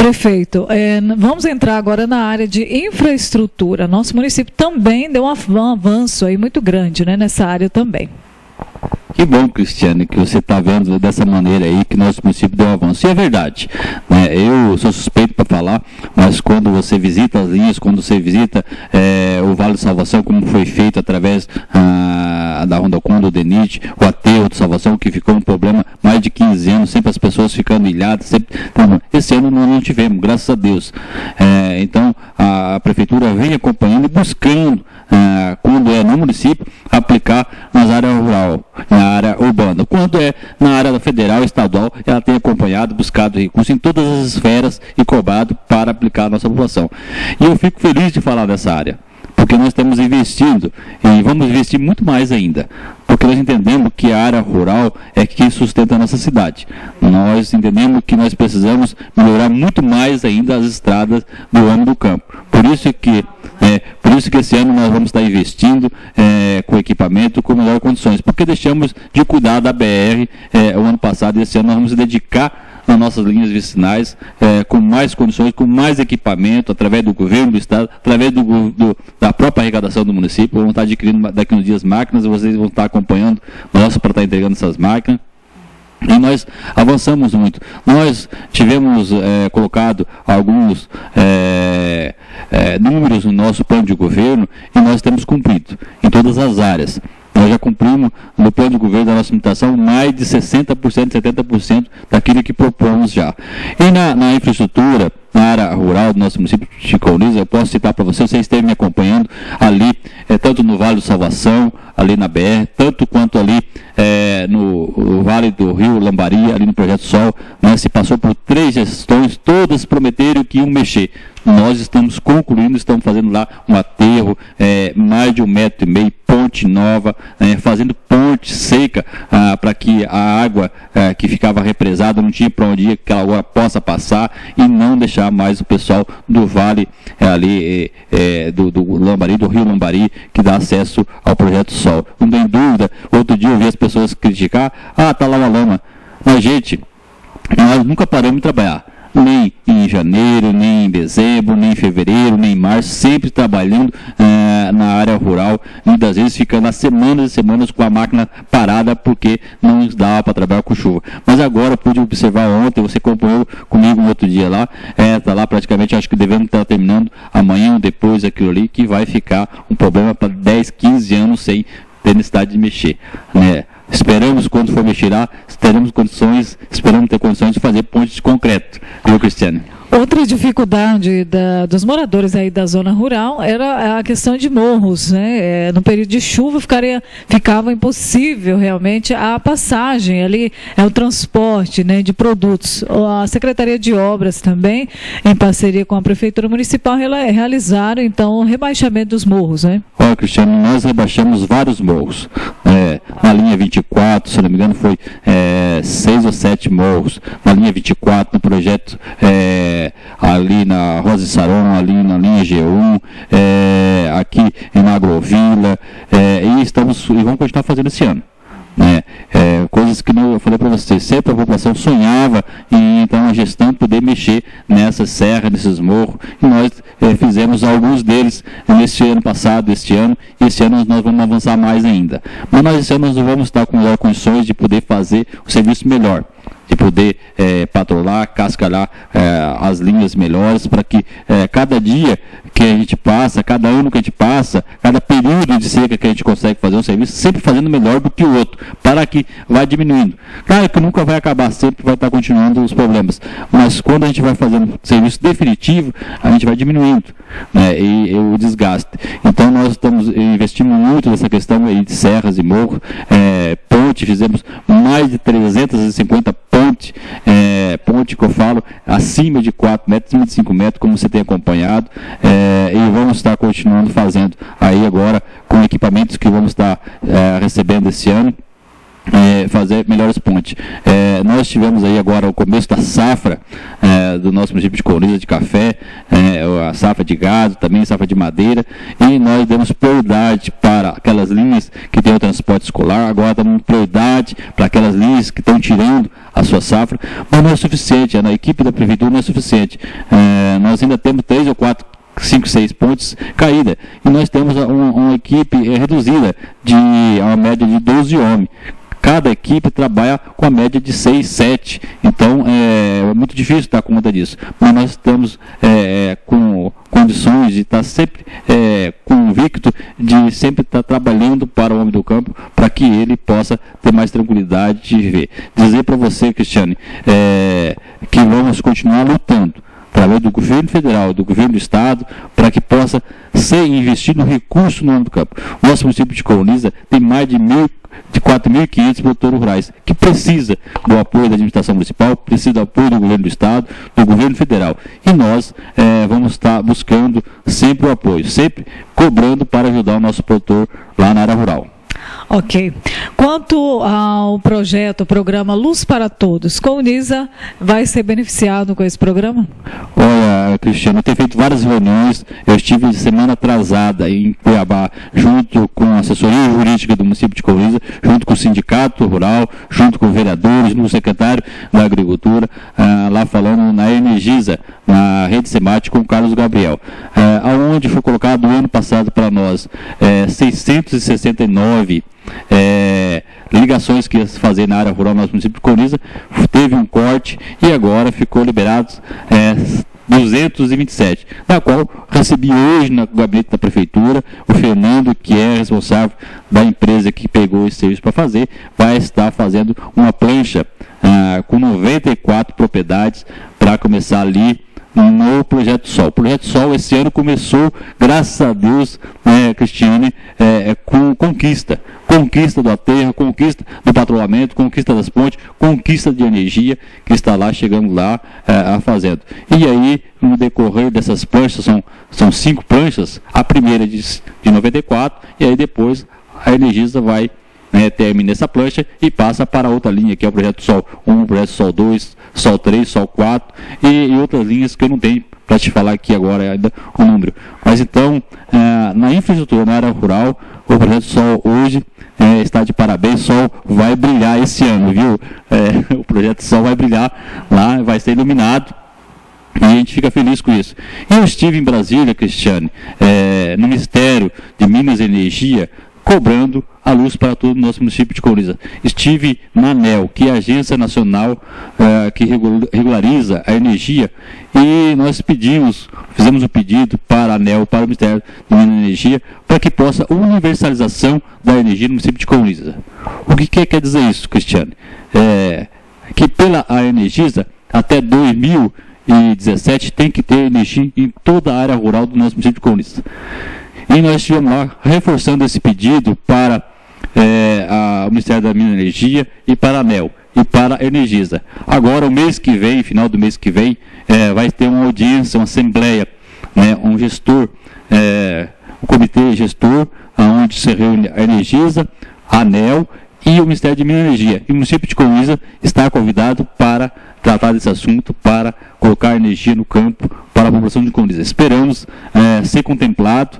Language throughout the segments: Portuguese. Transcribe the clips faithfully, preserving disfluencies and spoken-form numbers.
Prefeito, é, vamos entrar agora na área de infraestrutura. Nosso município também deu um avanço aí muito grande, né, nessa área também. Que bom, Cristiane, que você está vendo dessa maneira aí que nosso município deu um avanço. E é verdade, né? Eu sou suspeito para falar, mas quando você visita as linhas, quando você visita é, o Vale de Salvação, como foi feito através ah, da Ronda Conda, do DENIT, o aterro de Salvação, que ficou um problema mais de quinze anos, sempre as pessoas ficando ilhadas. Sempre... Esse ano nós não tivemos, graças a Deus. É, então, a, a Prefeitura vem acompanhando e buscando, ah, quando é no município, aplicar nas áreas rural, na área urbana. Quando é na área federal e estadual, ela tem acompanhado, buscado recursos em todas as esferas e cobrado para aplicar a nossa população. E eu fico feliz de falar dessa área, porque nós estamos investindo e vamos investir muito mais ainda, porque nós entendemos que a área rural é que sustenta a nossa cidade. Nós entendemos que nós precisamos melhorar muito mais ainda as estradas do âmbito do campo. Por isso que, é, por isso que esse ano nós vamos estar investindo é, com equipamento, com melhores condições, porque deixamos de cuidar da B R é, o ano passado, e esse ano nós vamos dedicar nas nossas linhas vicinais, é, com mais condições, com mais equipamento, através do governo do estado, através do, do, da própria arrecadação do município. Vamos estar adquirindo daqui uns dias máquinas, e vocês vão estar acompanhando nós para estar entregando essas máquinas. E nós avançamos muito. Nós tivemos é, colocado alguns é, é, números no nosso plano de governo, e nós temos cumprido em todas as áreas. Nós já cumprimos no plano de governo da nossa limitação mais de sessenta por cento, setenta por cento daquilo que propomos já. E na, na infraestrutura, na área rural do nosso município de Chicaurias, eu posso citar para vocês, vocês esteve me acompanhando ali, é, tanto no Vale do Salvação, ali na B R, tanto quanto ali é, no, no Vale do Rio Lambari, ali no Projeto Sol, né, se passou por três gestões, todas prometeram que iam mexer. Nós estamos concluindo, estamos fazendo lá um aterro, é, mais de um metro e meio, ponte nova, é, fazendo ponte seca ah, para que a água é, que ficava represada, não tinha para onde ir, que ela agora possa passar e não deixar mais o pessoal do vale é, ali, é, é, do, do Lambari, do Rio Lambari, que dá acesso ao Projeto Sol. Não tem dúvida, outro dia eu vi as pessoas criticar, ah, tá lá uma lama. Mas, gente, nós nunca paramos de trabalhar. Nem em janeiro, nem em dezembro, nem em fevereiro, nem em março, sempre trabalhando eh, na área rural, muitas vezes ficando há semanas e semanas com a máquina parada porque não dava para trabalhar com chuva. Mas agora, pude observar ontem, você acompanhou comigo no outro dia lá, está é, lá praticamente, acho que devemos estar terminando amanhã ou depois aquilo ali, que vai ficar um problema para dez, quinze anos sem ter necessidade de mexer, né? Esperamos, quando for mexer lá, teremos condições, esperamos ter condições de fazer pontes de concreto. Viu, Cristiane? Outra dificuldade da, dos moradores aí da zona rural era a questão de morros, né? É, no período de chuva ficaria, ficava impossível realmente a passagem ali, é o transporte, né, de produtos. A Secretaria de Obras também, em parceria com a Prefeitura Municipal, realizaram então o rebaixamento dos morros, né? Olha, Cristiano, nós rebaixamos vários morros. É, na linha vinte e quatro, se não me engano, foi é, seis ou sete morros. Na linha vinte e quatro, no projeto é, ali na Rosa e Saron, ali na linha G um, é, aqui na Agrovila, é, e estamos e vamos continuar fazendo esse ano. Né? É, coisas que eu falei para vocês, sempre a população sonhava em então a gestão poder mexer nessas serras, nesses morros, e nós é, fizemos alguns deles neste ano passado, este ano, e esse ano nós vamos avançar mais ainda. Mas nós esse ano nós vamos estar com melhores condições de poder fazer o serviço melhor, de poder é, patrulhar, cascalhar é, as linhas melhores, para que é, cada dia que a gente passa, cada ano que a gente passa, cada período de seca que a gente consegue fazer um serviço, sempre fazendo melhor do que o outro, para que vá diminuindo. Claro que nunca vai acabar, sempre vai estar continuando os problemas, mas quando a gente vai fazendo um serviço definitivo, a gente vai diminuindo, né, e, e o desgaste. Então nós estamos investindo muito nessa questão aí de serras e morros, é, ponte, fizemos mais de trezentas e cinquenta ponte, é, ponte que eu falo, acima de quatro metros, acima de cinco metros, como você tem acompanhado, é, e vamos estar continuando fazendo aí agora com equipamentos que vamos estar é, recebendo esse ano. É, fazer melhores pontes. É, nós tivemos aí agora o começo da safra é, do nosso município de Colniza de café, é, a safra de gado, também a safra de madeira, e nós demos prioridade para aquelas linhas que têm o transporte escolar, agora damos prioridade para aquelas linhas que estão tirando a sua safra, mas não é suficiente, a equipe da prefeitura não é suficiente. É, nós ainda temos três ou quatro cinco, seis pontes caída, e nós temos uma, uma equipe é, reduzida de uma média de doze homens. Cada equipe trabalha com a média de seis, sete, então é, é muito difícil dar conta disso, mas nós estamos é, com condições de estar sempre é, convicto de sempre estar trabalhando para o homem do campo, para que ele possa ter mais tranquilidade de viver. Dizer para você, Cristiane, é, que vamos continuar lutando através do governo federal, do governo do estado, para que possa ser investido recurso no homem do campo. O nosso município de Colniza tem mais de mil de quatro mil e quinhentos produtores rurais, que precisa do apoio da administração municipal, precisa do apoio do governo do estado, do governo federal. E nós é, vamos estar buscando sempre o apoio, sempre cobrando para ajudar o nosso produtor lá na área rural. Ok. Quanto ao projeto, o programa Luz para Todos, Colniza vai ser beneficiado com esse programa? Olha, Cristiano, eu tenho feito várias reuniões, eu estive semana atrasada em Cuiabá, junto com a assessoria jurídica do município de Colniza, junto com o sindicato rural, junto com vereadores, no secretário da Agricultura, ah, lá falando na Energisa, na Rede Semate, com o Carlos Gabriel, ah, onde foi colocado o ano passado para nós eh, seiscentos e sessenta e nove É, ligações que ia fazer na área rural do nosso município de Colniza, teve um corte e agora ficou liberados é, duzentos e vinte e sete, da qual recebi hoje no gabinete da prefeitura o Fernando, que é responsável da empresa que pegou esse serviço para fazer, vai estar fazendo uma plancha ah, com noventa e quatro propriedades para começar ali no Projeto Sol. O Projeto Sol esse ano começou, graças a Deus, né, Cristiane, é, é, com conquista. Conquista do aterro, conquista do patrulhamento, conquista das pontes, conquista de energia, que está lá, chegando lá, é, a fazendo. E aí, no decorrer dessas planchas, são, são cinco planchas, a primeira de, de noventa e quatro, e aí depois a Energisa vai Né, termina essa plancha e passa para outra linha, que é o Projeto Sol um, Projeto Sol dois, Sol três, Sol quatro e, e outras linhas que eu não tenho para te falar aqui agora ainda o número. Mas então, é, na infraestrutura, na área rural, o Projeto Sol hoje é, está de parabéns. Sol vai brilhar esse ano, viu? É, o Projeto Sol vai brilhar lá, vai ser iluminado. E a gente fica feliz com isso. Eu estive em Brasília, Cristiane, é, no Ministério de Minas e Energia, cobrando a luz para todo o nosso município de Colniza. Estive na ANEEL, que é a Agência Nacional uh, que regulariza a energia, e nós pedimos, fizemos um pedido para a ANEEL, para o Ministério de Minas e Energia, para que possa universalização da energia no município de Colniza. O que quer, quer dizer isso, Cristiane? É, que pela a Energisa, até dois mil e dezessete, tem que ter energia em toda a área rural do nosso município de Colniza. E nós estivemos lá reforçando esse pedido para é, a, o Ministério da Minas e Energia e para a ANEEL e para a Energisa. Agora, o mês que vem, final do mês que vem, é, vai ter uma audiência, uma assembleia, né, um gestor, é, um comitê gestor, onde se reúne a Energisa, a ANEEL e o Ministério de Minas e Energia. E o município de Colniza está convidado para tratar desse assunto, para colocar energia no campo para a população de Colniza. Esperamos é, ser contemplado.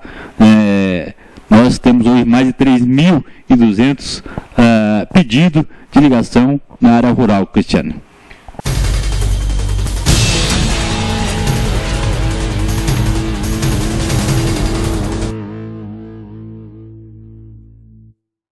É, nós temos hoje mais de três mil e duzentos é, pedidos de ligação na área rural, Cristiane.